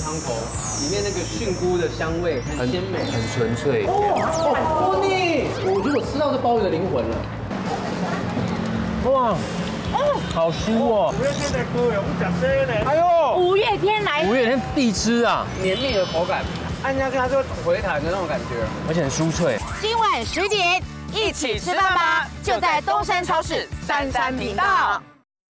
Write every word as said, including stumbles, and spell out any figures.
汤头，里面那个菌菇的香味很鲜美， 很纯粹。 哦，不腻。我觉得我吃到这鲍鱼的灵魂了。 哇，好酥哦！ 五月天的歌有讲这个呢。 哎呦， 五月天来， 五月天必吃啊， 绵密的口感，按下去它就会回弹的那种感觉， 而且很酥脆。 今晚十点一起吃饭吧，就在东山超市三三频道。